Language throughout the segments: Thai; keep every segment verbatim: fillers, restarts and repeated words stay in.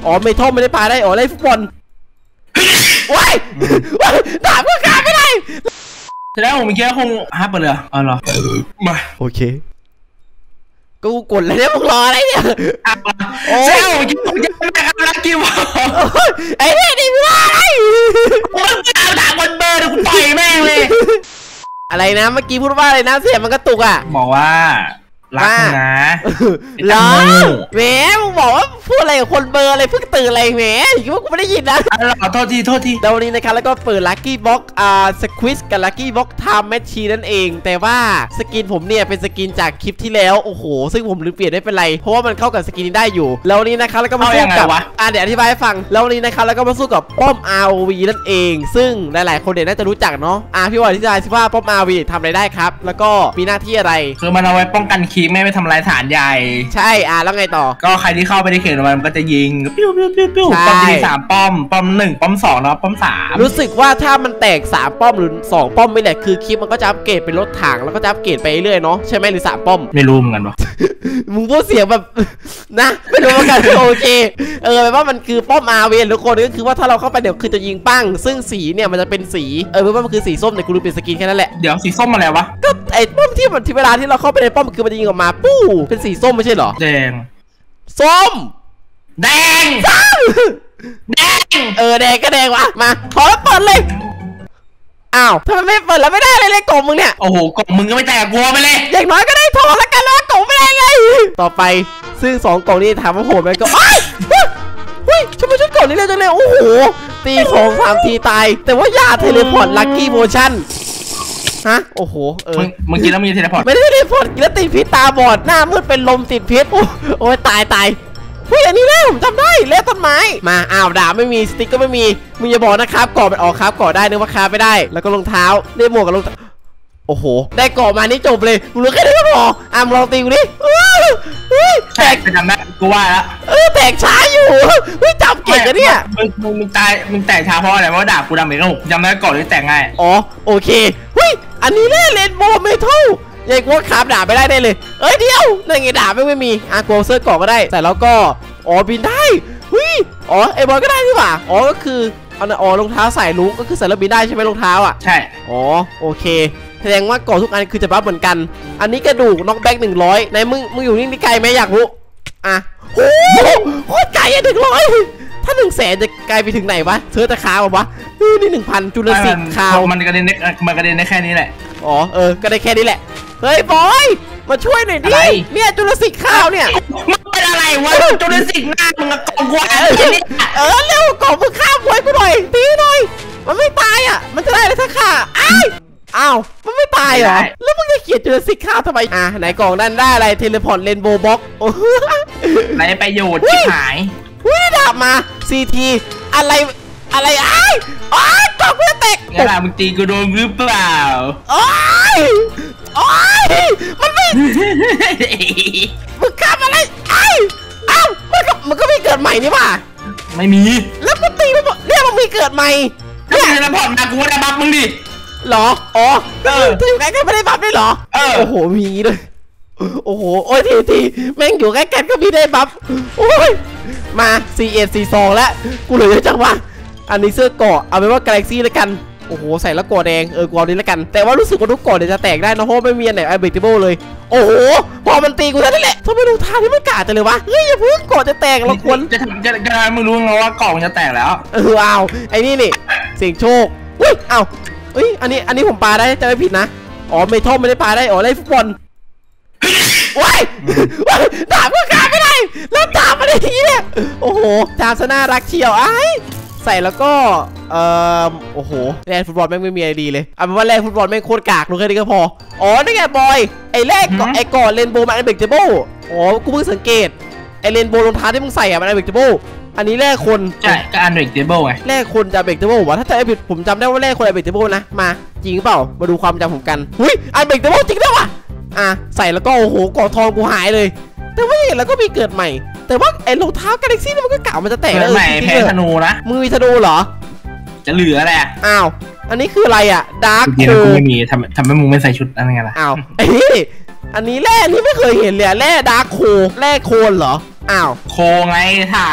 อ๋อเมทัลไม่ได้ปาได้อ๋อเล่นฟุตบอลว้ายดาบก็ฆ่าไม่ได้แสดงผมเมื่อกี้คงฮับไปเลยอ๋อเหรอมาโอเคกูกดเลยเนี่ยมึงรออะไรเนี่ยโอ้ยผมคิดผมจะไม่ทำลักกี้บอลไอ้เนี่ยนี่ว่าอะไรมึงเอาดาบบนเบอร์กูต่อยแม่งเลยอะไรนะเมื่อกี้พูดว่าอะไรนะเสียงมันกระตุกอ่ะบอกว่ารักนะเหรอแหมมึงบอกว่าพูดอะไรกับคนเบอร์อะไรเพิ่งตื่นอะไรแหมคิดว่ากูไม่ได้ยินนะโทษทีโทษทีแล้ววันนี้นะครับแล้วก็เปิดลัคกี้บ็อกอ่าสควิสกับลัคกี้บ็อกไทม์แมชชีนั่นเองแต่ว่าสกินผมเนี่ยเป็นสกินจากคลิปที่แล้วโอ้โหซึ่งผมลืมเปลี่ยนไม่เป็นไรเพราะว่ามันเข้ากับสกินนี้ได้อยู่แล้ววันนี้นะครับแล้วก็มาสู้กับอ่าเดี๋ยวอธิบายให้ฟังแล้ววันนี้นะครับแล้วก็มาสู้กับป้อม อาร์ โอ วี นั่นเองซึ่งหลายๆคนเนี่ยน่าจะรู้จักเนาะอ่าพี่วอลที่จะอธิบายป้อม อาร์ โอ วี ทำอะไรได้ครับแล้วก็มีหน้าที่อะไรคือมันเอาไว้ป้องกันคีไม่ไปทำลายฐานใหญ่ใช่อ่ะแล้วไงต่อก็ใครที่เข้าไปในเขตมันก็จะยิงปิ้วปิ้วปิ้วปิ้วป้อมที่สามป้อมป้อมหนึ่งป้อมสองแล้วป้อมสามรู้สึกว่าถ้ามันแตกสามป้อมหรือสองป้อมไม่แหละคือคลิปมันก็จะอัปเกรดเป็นรถถังแล้วก็จะอัปเกรดไปเรื่อยเนาะใช่ไหมหรือสามป้อมไม่รู้เหมือนกันวะมึงพูดเสียงแบบนะไม่รู้เหมือนกันโอเคเออแปลว่ามันคือป้อมอาร์เวนทุกคนก็คือว่าถ้าเราเข้าไปเดี๋ยวคือจะยิงปั้งซึ่งสีเนี่ยมันจะเป็นสีเออแปลว่ามันคือสีส้มเนี่ยกูรู้เป็นสกินแค่นั้นแหละเดี๋ยวสีส้มอะไรวะก็ไอ้ป้อมที่มันที่เวลาที่เราเข้าไปในป้อมคือมันจะยิงออกมาปู้เป็นสีส้มไม่ใช่เหรอแดงส้มแดงแดงเออแดงก็แดงวะมาขอเปิดเลยอ้าวทำไมไม่เปิดแล้วไม่ได้เลยเลยกล่องมึงเนี่ยโอ้โหกล่องมึงก็ไม่แตกกลัวไปเลยอย่างน้อยก็ได้ทองแล้วกันแล้วกล่องไม่ได้เลยต่อไปซึ่งสองกล่องนี้ถามว่าโหดไหมก็อ้ายเฮ้ยทำไมชุดกล่องนี้เร็วจังเลยโอ้โหตีสองสามทีตายแต่ว่ายาเทเลพอร์ตลัคกี้โมชั่นฮะโอ้โหเออเมื่อกี้แล้วมีเทเลพอร์ตไม่ได้เทเลพอร์ตกินแล้วติดพิษตาบอดหน้ามืดเป็นลมติดพิษโอ้ยตายตายเฮ้ยอันนี้แล้วผมจำได้เล่ต้นไม้มาอ้าวดาบไม่มีสติ๊กก็ไม่มีมึงอย่าบอกนะครับก่อมันออกครับก่อได้นึกว่าคาไม่ได้แล้วก็รองเท้าได้หมวกกับรองเท้าโอ้โหได้ก่อมานี่จบเลยมึงรู้แค่นี้ก็พออ่ะลองตีกูดิแตกจะจำได้กูว่าแล้วเออแตกช้าอยู่เฮ้ยจับเก่งกันเนี่ยมึงมึงมึงตายมึงแตกช้าเพราะอะไรเพราะดาบกูดำเองก็จำได้ก่อนที่แตกง่ายอ๋อโอเคเฮ้ยอันนี้แน่เลนโบว์เมทัลยังกูว่าคาบดาบไปได้ได้เลยเอ้ยเดียวนั่นไงดาบไม่ไม่มีอ่ะกูเซิร์ชก่อก็ได้แต่แล้วก็อ๋อบินได้เฮ้ยอ๋อไอ้บอลก็ได้นี่หว่าอ๋อก็คือเอาอ๋อรองเท้าใส่ลุกก็คือใส่แล้วบินได้ใช่ไหมรองเท้าอ่ะใช่อ๋อโอเคแสดงว่าก่อทุกอันคือจะบัฟเหมือนกันอันนี้กระดูกน็อกแบ็กหนึ่งร้อยในมึงมึงอยู่นี่นี่ไกลไหมอยากรู้อ่ะโอ้โหโคตรไกลอ่ะหนึ่งร้อยถ้าหนึ่งแสนจะไกลไปถึงไหนวะเธอจะคาววะนี่หนึ่งพันจุลศิษย์คาวมันกระเด็นได้มันกระเด็นได้แค่นี้แหละอ๋อเออก็ได้แค่นี้แหละเฮ้ยบอยมาช่วยหน่อยดิเนี่ยจุลศิษย์ข้าวเนี่ยมันเป็นอะไรวะจุลศิษย์หน้ามึงกองกูเออเร็วกองมึงข้ามไว้กูหน่อยตีหน่อยมันไม่ตายอ่ะมันจะได้เลยถ้าฆ่าอ้าวอ้าวมันไม่ตายเหรอแล้วมึงจะเขียนจุลศิษย์ข้าวทำไมอ่ะไหนกล่องด้านได้อะไรเทเลพอร์ตเรนโบว์บ็อกโอ้ไหนประโยชน์ที่หายวิ่งดาบมาซีทีอะไรอะไรไอ้อ้ายกล่องกูจะแตกงั้นล่ะมึงตีกูโดนหรือเปล่าโอ้ยโอ้ยมันไม่มึงทำอะไรไอ้เอ้ามันก็มันก็ไม่เกิดใหม่นี่ป่ะไม่มีแล้วกูตีมันเนี่ยมันมีเกิดใหม่เนี่ยนะพอนะกูได้บัฟมึงดิหรออ๋อเออถึงใกล้กันไม่ได้บัฟด้วยหรอเออโอ้โหมีด้วยโอ้โหโอ้ยทีทีแม่งอยู่ใกล้กันก็มีได้บัฟโอ้ยมาซีเอ็ดซีสองแล้วกูเหลือจังวะอันนี้เสื้อเกาะเอาเป็นว่ากาแล็กซี่แล้วกันโอ้โหใส่แล้วกอดแดงเออกอดนี้แล้วกันแต่ว่ารู้สึกว่าทุกกอดเนี่ยจะแตกได้นะเพราะไม่มีอันไหนไอเบรกเทเบิลเลยโอ้โหพอมันตีกูนั่นแหละทำไมดูท่าที่มันกาดจังเลยวะเฮ้ยอย่าเพิ่งกอดจะแตกเราควรจะจะจะมึงรู้ไงว่ากล่องจะแตกแล้วเออเอาไอ้นี่นี่เสียงโชคอุ้ยเอาเอ้ยอันนี้อันนี้ผมปาได้จะไม่ผิดนะอ๋อเมทัลไม่ได้ปาได้อ๋อเล่นฟุตบอลว้ายดาบก็ฆ่าไม่ได้แล้วดาบอะไรทีเนี่ยโอ้โหดาบซะน่ารักเชียวไอ้ใส่แล้วก็เอ่อโอ้โหแร่ฟุตบอลแม่งไม่มีอะไรดีเลยเอาเป็นว่าแร่ฟุตบอลแม่งโคตรกากรู้แค่นี้ก็พออ๋อนี่ไงบอยไอ้แร่ก่อนไอ้ก่อนเรนโบว์มันไอเบรกเทเบิลอ๋อกูเพิ่งสังเกตไอ้เรนโบว์รองเท้าที่มึงใส่อะมันไอเบรกเทเบิลอันนี้แร่คนใช่ก็อันเบรกเทเบิลไงแร่คนจะเบรกเทเบิลวะถ้าจะไอผิดผมจำได้ว่าแร่คนไอเบรกเทเบิลนะมาจริงเปล่ามาดูความจำผมกันหุ้ยไอเบรกเทเบิลจริงด้วยวะอ่ะใส่แล้วก็โอ้โหก่อทองกูหายเลยแต่ว่าอย่างแล้วก็มีเกิดใหม่แต่ว่าไอ้รองเท้ากาแล็กซี่มันก็เก่ามันจะแตกเลยใหม่แพ้ธนูนะมึงมีธนูเหรอจะเหลืออะไรอ้าวอันนี้คืออะไรอ่ะดาร์คโคไม่มีทำทำให้มึงไม่ใส่ชุดอะไรไงล่ะอ้าวไอ้นี่อันนี้แร่นี่ไม่เคยเห็นเลยแร่ดาร์คโคแร่โคนเหรออ้าวโคไงฐานอ่ะ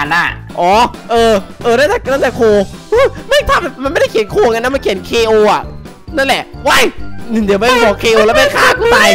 อ๋อเออเออนั่นแต่นั่นแต่โคไม่ทำมันไม่ได้เขียนโคงั้นนะมันเขียน เค โอ อ่ะนั่นแหละว้ายเดี๋ยวไม่บอก เค โอ แล้วไม่ฆ่ากูตาย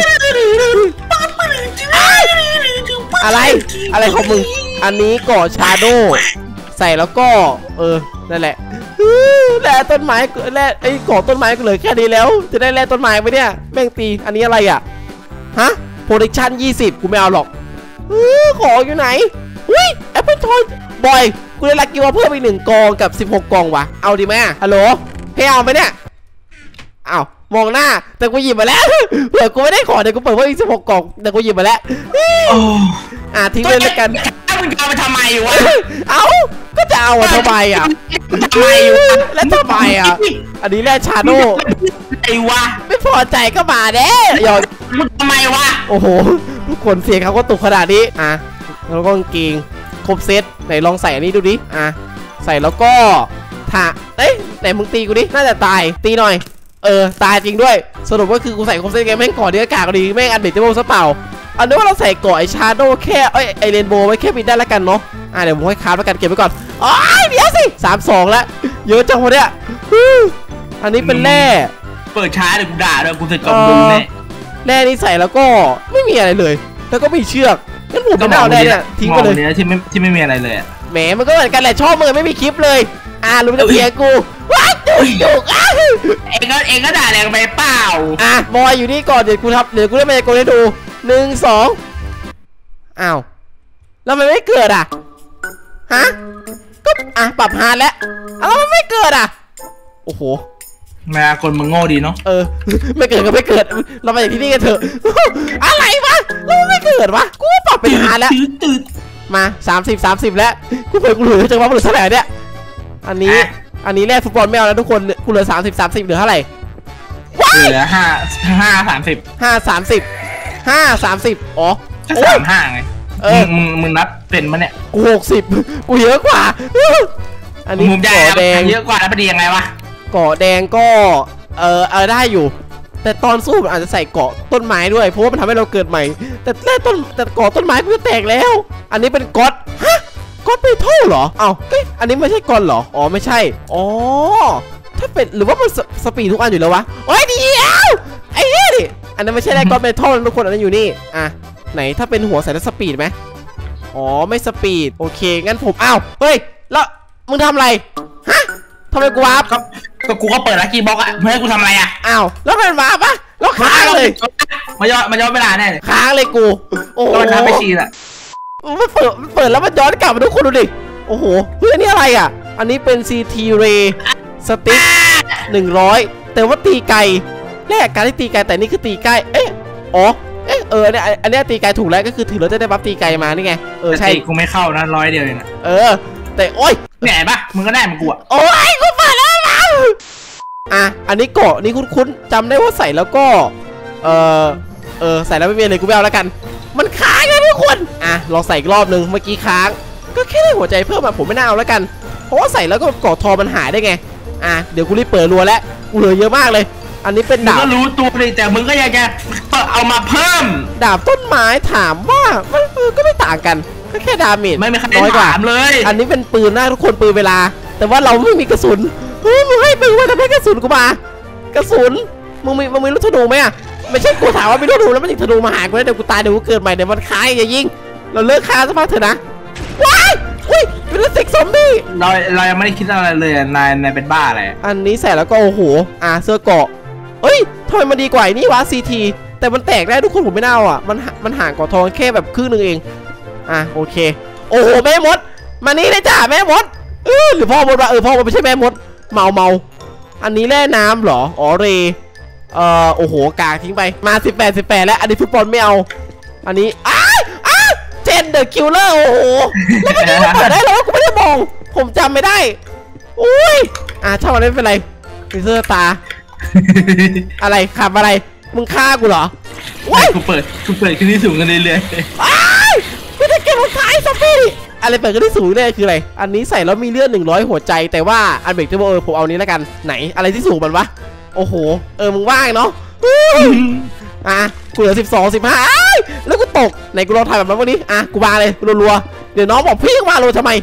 อะไรอะไรของมึงอันนี้ก่อชาโดใส่แล้วก็เออนั่นแหละแร่ต้นไม้แร่ไอ้ก่อต้นไม้ก็เลยแค่นี้แล้วจะได้แร่ต้นไม้ไปเนี่ยแม่งตีอันนี้อะไรอ่ะฮะ protection ยี่สิบกูไม่เอาหรอกของอยู่ไหนอุ้ยแอปเปิลทอยบอยกูได้ลักกี้ว่าเพิ่มอีกหนึ่งกองกับสิบหกกองวะเอาดีไหมฮัลโหลให้เอาไหมเนี่ยอ้าวมองหน้าแต่กูหยิบมาแล้วเผื่อกูไม่ได้ของเดี๋ยวกูเปิดเพิ่มอีกสิบหกกองแต่กูหยิบมาแล้วอ่ะทิ้งเลยแล้วกันมึงเอาไปทำไมวะเอ้าก็จะเอาทำไมอ่ะทำไมวะแล้วทำไมอ่ะอันนี้แร่ชาโดไอ้วะไม่พอใจก็มาเด้ยอนมึงทำไมวะโอ้โหทุกคนเสียงเขาก็ตกขนาดนี้อ่ะแล้วก็กางเกงครบเซตไหนลองใส่อันนี้ดูดิอ่ะใส่แล้วก็ถ่าเอ้ยไหนมึงตีกูดิน่าจะตายตีหน่อยเออตายจริงด้วยสรุปก็คือกูใส่ครบเซตแกแม่งก่อนที่อากาศก็ดีแม่งอันเบรกเทเบิลซะเปล่าอันนี้ว่าเราใส่ก่อไอชาโดแค่เอ้ยไอเรนโบว์ไว้แค่บินได้แล้วกันเนาะอ่ะเดี๋ยวผมให้คราฟแล้วกันเก็บไว้ก่อนอ๋อเดี๋ยวสิสามสองแล้วเยอะจังวะเนี่ยอันนี้เป็นแร่เปิดช้าเดี๋ยวกูด่าเลยกูจะจมดูแน่แร่นี้ใส่แล้วก็ไม่มีอะไรเลยแล้วก็มีเชือกงั้นผมไม่เอาแร่เนี่ยทิ้งไปเลยที่ไม่ที่ไม่มีอะไรเลยแหมมันก็เหมือนกันแหละชอบมึงไม่มีคลิปเลยอ่ะรู้จะเพียกูว้าจุกจุกอ่ะเองก็เองก็ด่าแรงไปเปล่าอ่ะบอยอยู่นี่ก่อนเดี๋ยวกูทำเดี๋ยวกูได้มาโกนให้ดูหนึ่งสองอ้าวแล้วมันไม่เกิดอ่ะฮะก็อ่ะปรับฮาร์ดแล้วแล้วมันไม่เกิดอ่ะโอ้โหแม่คนมึงโง่ดีเนาะเออไม่เกิดก็ไม่เกิดเรามาจากที่นี่กันเถอะอะไรวะแล้วมันไม่เกิดวะกูปรับเป็นฮาร์ดแล้วมาสามสิบสามสิบแล้วกูเปิดกูเหลือจังหวะกูเหลือเท่าไหร่เนี่ยอันนี้อันนี้แรกฟุตบอลไม่เอาแล้วทุกคนกูเหลือสามสิบสามสิบเหลือเท่าไหร่เหลือห้าห้าสามสิบห้าสามสิบห้าสามสิบอ๋อสามห้าไงเออมึงมึงนับเป็นมั้ยเนี่ยกูหกสิบกูเยอะกว่าอันนี้ก่อแดงเยอะกว่าแล้วเป็นยังไงวะก่อแดงก็เออเออได้อยู่แต่ตอนสู้มันอาจจะใส่เกาะต้นไม้ด้วยเพราะว่ามันทำให้เราเกิดใหม่แต่แรกต้นแต่เกาะต้นไม้มันก็แตกแล้วอันนี้เป็นก๊อตฮะก๊อตเมทัลเหรอเอ้าเอ้ยอันนี้ไม่ใช่ก๊อตเหรออ๋อไม่ใช่อ๋อถ้าเป็นหรือว่ามันสปีดทุกอันอยู่แล้ววะโอ้ยเดียวไอ้เนี่ยดิอันนั้นไม่ใช่แรกก๊อตเมทัลทุกคนอันนั้นอยู่นี่อ่ะไหนถ้าเป็นหัวใส่แล้วสปีดไหมอ๋อไม่สปีดโอเคงั้นผมอ้าวเฮ้ยแล้วมึงทำอะไรฮะทำไมกูวาร์ปครับก็กูก็เปิดลัคกี้บ็อกอะเพื่อให้กูทำอะไรอะอ้าวแล้วเป็นวาร์ปปะแล้วค้างเลยมาย้อนมาย้อนเวลาแน่เลยค้างเลยกูโอ้โหมันทำไปชีอะมันเปิดมันเปิดแล้วมันย้อนกลับมาทุกคนดูดิโอ้โหเฮ้ยอันนี้อะไรอะอันนี้เป็น ซี ที Ray สติ๊กหนึ่งร้อยแต่ว่าตีไกลแรกการที่ตีไกลแต่นี่คือตีใกล้เอ๊ะอ๋อเออเออเนี่ยอันนี้ตีไกลถูกแล้วก็คือถือเราจะได้บัฟตีไกลมานี่ไงเออใช่กูไม่เข้านะร้อยเดียวเองนะเออแต่โอ้ยแหนปะมึงก็ได้มึงกูอ่ะโอ้ยกูเปิดแล้วมาอ่ะอันนี้เกาะนี่คุ้นๆจำได้ว่าใส่แล้วก็เออเออใส่แล้วไม่มีอะไรกูไม่เอาแล้วกันมันค้างนะทุกคนอ่ะลองใส่อีกรอบนึงเมื่อกี้ค้างก็แค่ได้หัวใจเพิ่มมาผมไม่น่าเอาแล้วกันเพราะว่าใส่แล้วก็เกาะทอมันหายได้ไงอ่ะเดี๋ยวกูรีบเปิดรัวแล้วกูเหลือเยอะมากเลยอันนี้เป็นดาบก็รู้ตัวเลยแต่มึงก็ยังจะเอามาเพิ่มดาบต้นไม้ถามว่ามันก็ไม่ต่างกันก็แค่ดาเมจไม่ไม่น้อยกว่าเลยอันนี้เป็นปืนนะทุกคนปืนเวลาแต่ว่าเราไม่มีกระสุนเฮ้ยมึงให้ปืนว่าจะให้กระสุนกูมากระสุนมึงมีมึงมีลูกธนูไหมอ่ะไม่ใช่กูถามว่ามีลูกธนูแล้วมันยิงธนูมาหากูแล้วเดี๋ยวกูตายเดี๋ยวกูเกิดใหม่เดี๋ยวมันคล้ายอย่ายิงเราเลิกฆ่าซะพักเถอะนะว้ายอุ้ยเป็นสิกซอมบี้เราเรายังไม่ได้คิดอะไรเลยนายนายเป็นบ้าอะไรอันนี้ใส่แล้วก็โอ้โหอ่ะเสื้อเกราะเอ้ยทำไมมันดีกว่านี่วะ ซี ที แต่มันแตกได้ทุกคนผมไม่น่าอ่ะมันมันห่างกว่าทองแค่แบบครึ่งนึงเองอ่ะโอเคโอ้โหแม่มดมานี่เลยจ้าแม่มดเออหรือพ่อมดวะเออพ่อมดไม่ใช่แม่มดเมาเมาอันนี้แร่น้ำเหรออ๋อเรเอ่อโอ้โหกากทิ้งไปมาสิบแปด สิบแปดแล้วอันนี้ฟุตบอลไม่เอาอันนี้อ้าวอ้าวเจนเดอะคิลเลอร์โอ้โหแล้วมันจะเปิดได้แล้วกูไม่ได้มองผมจำไม่ได้อุ้ยอ่ะช่างมันไม่เป็นไรฟิเซอร์ตาอะไรขับอะไรมึงฆ่ากูเหรอว้ายกูเปิดกูเปิดขึ้นที่สูงกันเรื่อยๆอ้าวกูจะเก็บรองเท้าซอมบี้อะไรเปิดขึ้นที่สูงเนี่ยคืออะไรอันนี้ใส่แล้วมีเลือดหนึ่งร้อยหัวใจแต่ว่าอันเบรกเทเบิลเออผมเอานี้แล้วกันไหนอะไรที่สูงมันวะโอ้โหเออมึงว่างเนาะอ่ะกูเหลือสิบสอง สิบห้าแล้วกูตกไหนกูรอถ่ายแบบนั้นวันนี้อ่ะกูมาเลยรัวๆเดี๋ยวน้องบอกพี่มาโลทำไม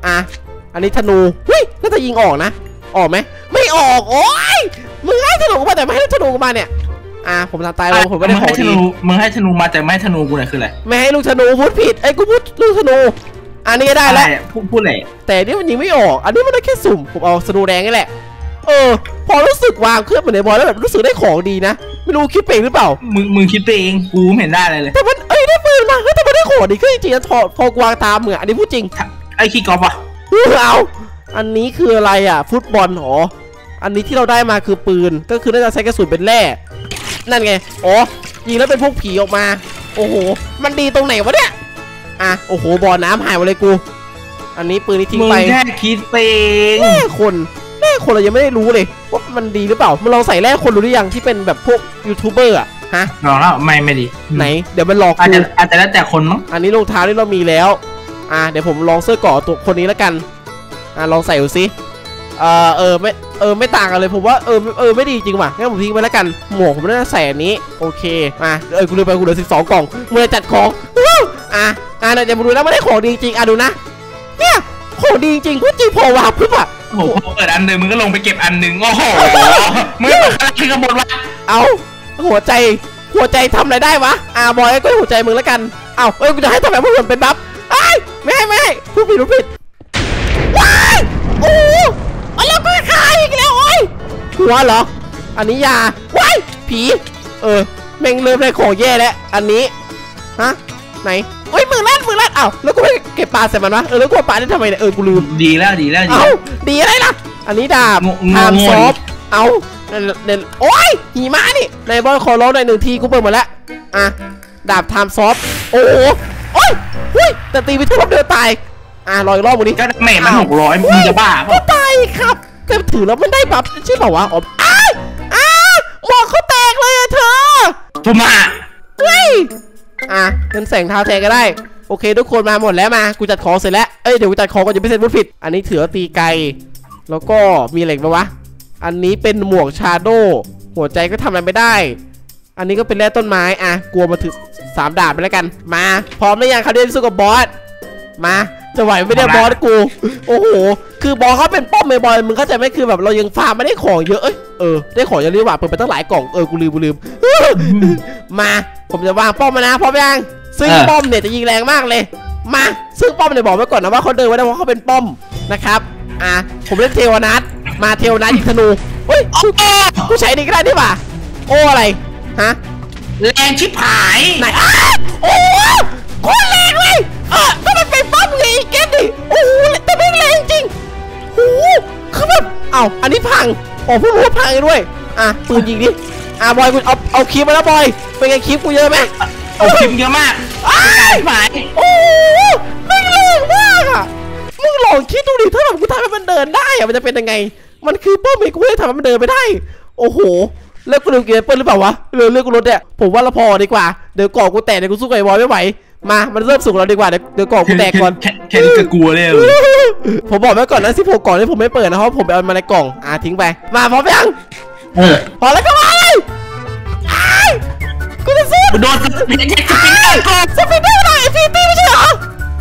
อ่ะอันนี้ธนูเฮ้ยน่าจะยิงออกนะออกไหมไม่ออกโอ้ยมึงให้ธนูกูมาแต่ไม่ให้ธนูกูมาเนี่ยอ่ะผมทำตายแล้วผมไม่ได้ของดีมึงให้ธนูมาแต่ไม่ให้ธนูกูเนี่ยคืออะไรไม่ให้ลูกธนูพูดผิดไอ้กูพูดลูกธนูอันนี้ก็ได้แล้วพูดพูดเลยแต่นี่มันยิงไม่ออกอันนี้มันได้แค่สุ่มผมเอาธนูแดงนี่แหละเออพอรู้สึกวางเครื่องเหมือนในบอลแล้วแบบรู้สึกได้ของดีนะไม่รู้คิดเองหรือเปล่ามึงมึงคิดเองกูไม่เห็นได้เลยแต่มันเอ้ยได้ปืนมาเฮ้ยแต่มันได้ของดีขึ้นจริงๆนะพอพอวางตามเหมือนอันนี้พูดจริงไอ้ขี้กอล์ฟอ่ะเอาอันนี้คืออะไรอ่ะฟุตบอลหรออันนี้ที่เราได้มาคือปืนก็คือน่าจะใช้กระสุนเป็นแร่นั่นไงอ๋อยิงแล้วเป็นพวกผีออกมาโอ้โหมันดีตรงไหนวะเนี่ยอ่ะโอ้โหบ่อน้ำหายหมดเลยกูอันนี้ปืนนี้ทิ้งไปมึงแค่คิดเองแร่คนแร่คนเรายังไม่ได้รู้เลยว่ามันดีหรือเปล่ามันลองใส่แร่คนรู้หรือยังที่เป็นแบบพวกยูทูบเบอร์อะฮะลองแล้วไม่ไม่ดีไหนเดี๋ยวมันหลอกอาจจะอาจจะแล้วแต่คนมั้งอันนี้รองเท้าที่เรามีแล้วอ่ะเดี๋ยวผมลองเสื้อเกราะตัวคนนี้แล้วกันอ่ะลองใส่ดูสิเออเออไม่เออไม่ต่างกันเลยผมว่าเออเออไม่ดีจริงว่ะงั้นผมทิ้งไปแล้วกันหมวกผมน่าจะใส่อันนี้โอเคมาเออกูลืมไปกูเหลือสิบสองกล่องเมื่อจัดของอ่ะอ่ะเดี๋ยวมาดูแล้วไม่ได้ของดีจริงอ่ะดูนะเนี่ยของดีจริงพูดจริงพอวาปุ๊บอ่ะโอ้โหเปิดอันหนึ่งมึงก็ลงไปเก็บอันหนึ่งโอ้โหมึงเปิดอะไรกันหมดวะเอาหัวใจหัวใจทำอะไรได้วะอ่ะบอยก็หัวใจมึงแล้วกันเอาเออกูจะให้ทำแบบพวกมึงเป็นบัฟไอ้ไม่ให้ไม่ให้พูดผิดพูดผิดว้ายโอ้แล้วก็ขายอีกแล้วโอ้ยหัวเหรออันนี้ยาว้ายผีเออแม่งเริ่มได้ของแย่แล้วอันนี้ฮะไหนโอ้ยมือลั่นมือลั่นอ้าวแล้วกูไม่เก็บปลาใส่มันวะเออแล้วกูปลาได้ทำไมเนี่ยเออกูลืมดีแล้วดีแล้วเอ้าดีอะไรล่ะอันนี้ดาบทามซอฟเอาเด่นโอ้ยหิมะนี่ในบอลขอร้องหน่อยหนึ่งทีกูเปิดหมดแล้วอ่ะดาบทามซอฟโอ้โหโอ้ยเฮ้ยแต่ตีไปทั่วเดินตายอ่ะรออีกรอบวันนี้ก็แม่มันหกร้อยมึงจะบ้าก็ตายครับแต่ถือแล้วมันได้บัฟใช่เปล่าวะอ๋ออ้าอ้าหมอกเขาแตกเลยอะเธอทุมาเฮ้ยอ่ะเงินแสงเท้าแทนก็ได้โอเคทุกคนมาหมดแล้วมากูจัดของเสร็จแล้วเอ้ยเดี๋ยวกูจัดของก่อนจะไม่เสร็จพูดผิดอันนี้ถือตีไกลแล้วก็มีเหล็กปะวะอันนี้เป็นหมวกชาโดหัวใจก็ทำอะไรไม่ได้อันนี้ก็เป็นแร่ต้นไม้อ่ะกลัวมาถึงสามดาบไปแล้วกันมาพร้อมหรือยังครับเดี๋ยวสู้กับบอสมาจะไหวไม่ได้บอสกูโอ้โหคือบอสเขาเป็นป้อมไม่บอยมึงเข้าใจไหมคือแบบเรายังฟาร์มไม่ได้ของเยอะเอ้ยเออได้ของเยอะหรือเปล่าเปิดไปตั้งหลายกล่องเออกูลืมกูลืมมาผมจะวางป้อมมานะพร้อมยังซึ่งป้อมเนี่ยจะยิงแรงมากเลยมาซึ่งป้อมเนี่ยบอกไว้ก่อนนะว่าเขาเดินไว้ได้เพราะเขาเป็นป้อมนะครับอ่ะผมเล่นเทวนัทมาเทวนัทยิงธนูเฮ้ยกูใช้ดีก็ได้ดิป่ะโอ้อะไรฮะแรงชิบหายไหนอ้าโอ้โคตรแรงเลยเออก็มันเป็นป้อมไงเก็ตดิโอ้โหแต่ไม่แรงจริงโอ้โหคือแบบเอ้าอันนี้พังโอ้ผู้รู้พังด้วยอ่ะปืนยิงดิอ่ะบอยกูเอาเอาคลิปมาแล้วบอยเป็นไงคลิปกูเยอะไหมเอาคลิปเยอะมากหายโอ้ไม่แรงมากอ่ะมึงลองคิดดูดิถ้าแบบกูทำให้มันเดินได้อะมันจะเป็นยังไงมันคือป้อมไอ้กูให้ทำให้มันเดินไปได้โอ้โหเลิกกูเลือกเกมเปิลหรือเปล่าวะเลือกเลือกกูรถเนี่ยผมว่าเราพอดีกว่าเดี๋ยวก่อกูแตกเดี๋ยวกูสู้กับไอ้บอยไม่ไหวมามันเริ่มสุกเราดีกว่าเดี๋ยวเดี๋ยวก่อกูแตกก่อนแค่นี้ก็กลัวเลยผมบอกไว้ก่อนนะสิบหกกล่องที่ผมไม่เปิดนะเพราะผมไปเอามาในกล่องอ่ะทิ้งไปมาพร้อมยังเออพอแล้วก็มาเลยกูจะสู้โดนสปินเนอร์สปินเนอร์ก่อนสปินเนอร์หน่อยไอ้พีตี้ไม่ใช่เหรอ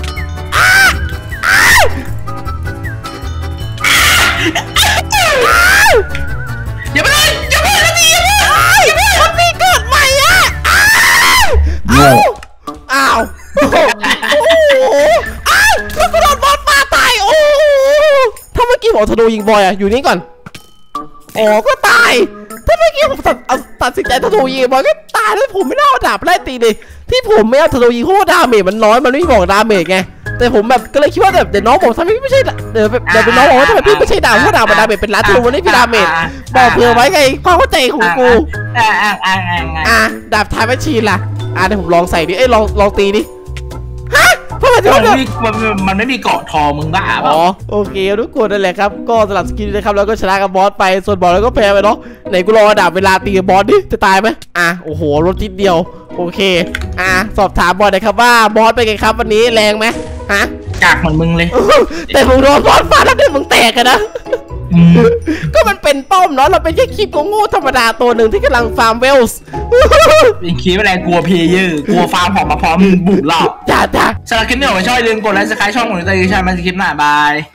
อย่าไปเลยอย่าไปเลยนี่อย่าไปอย่าไปคนนี้เกิดใหม่อ่ะอ้าวอ้าวโอ้โหอ้าวแล้วกูโดนบอลปาตายโอ้ถ้าเมื่อกี้บอกธนูยิงบอยอ่ะอยู่นี่ก่อนอ๋อก็ตายถ้าเมื่อกี้ผมตัดตัดสินใจธนูยิงบอยก็ตายแล้วผมไม่น่าเอาดาบไล่ตีเลยที่ผมไม่เอาธนูยิงเพราะว่าดาเมจมันน้อยมันไม่บอกดาเมจไงแต่ผมแบบก็เลยคิดว่าแบบเดี๋ยวน้องบอกทำไมพี่ไม่ใช่เดี๋ยวเดี๋ยวเป็นน้องบอกว่าทำไมพี่ไม่ใช่ดาวเพราะดาวมันดาเมจเป็นล้านธนูมันไม่พี่ดาเมจบอกเผื่อไว้ไงความเข้าใจของกูอ่ะดาบทายแมชชีนล่ะอ่ะเดี๋ยวผมลองใส่ดิเอ้ยลองลองตีดิฮะเพราะมันมันไม่มีเกาะทอมึงบ้าอ๋อโอเคทุกคนนั่นแหละครับก็สลับสกินนะครับแล้วก็ชนะกับบอสไปส่วนบอสแล้วก็แพ้ไปเนาะไหนกูรอดาบเวลาตีกับบอสดิจะตายไหมอ่ะโอ้โหรถทิศเดียวโอเคอ่ะสอบถามบอสหน่อยครับว่าบอสเป็นไงครับวันนี้แรงไหมฮะกากเหมือนมึงเลยแต่มึงโดนบอสฟาดแล้วเนี่ยมึงแตกกันนะก็มันเป็นป้อมเนาะเราเป็นแค่คลิปโง่ธรรมดาตัวหนึ่งที่กำลังฟาร์มเวลส์เป็นคลิปอะไรกลัวเพย์เยอร์กลัวฟาร์มหอมมาพร้อมบุกเราจ้าจ้าสำหรับคลิปนี้ผมชอบอย่าลืมกดไลค์สไครต์ช่องของตัวเองใช่ไหมคลิปหน้าบาย